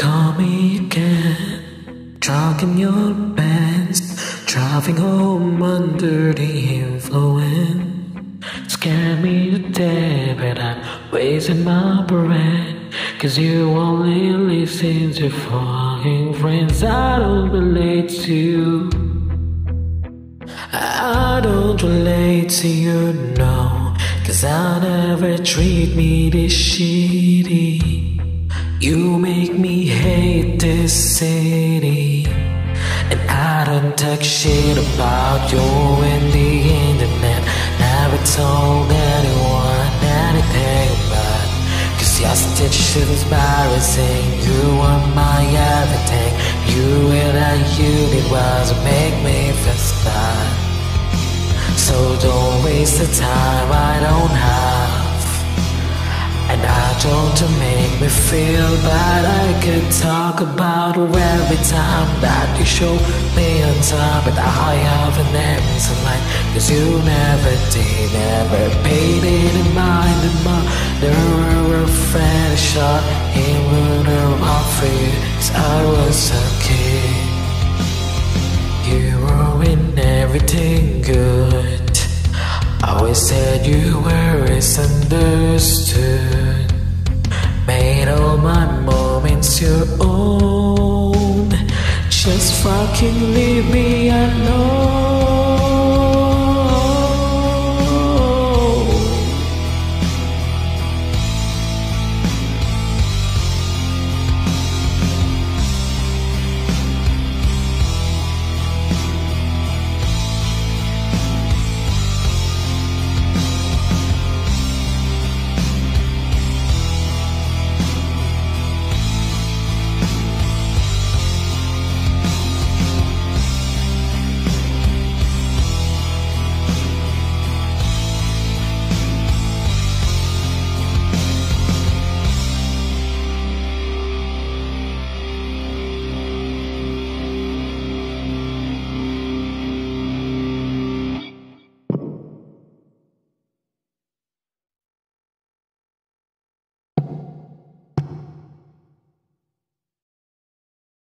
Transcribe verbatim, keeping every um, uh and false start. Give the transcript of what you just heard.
call me again, drunk in your pants, driving home under the influence. Scared me to death, but I'm wasting my breath, 'cause you only listen to fucking friends. I don't relate to you, I don't relate to you, no, 'cause I never treat me this shitty. You make me hate this city, and I don't talk shit about you in the internet. Never told anyone anything bad, 'cause your stitch is embarrassing. You were my everything. You and I, you did was make me feel sad. So don't waste the time I don't have, and I don't to make me feel bad. I could talk about every time that you show me on time, but I have an empty line, 'cause you never did, never paid it in mind. And my there a friend shot him off for you, 'cause I was a kid. You ruined everything good. Always said you were misunderstood. Made all my moments your own. Just fucking leave me alone.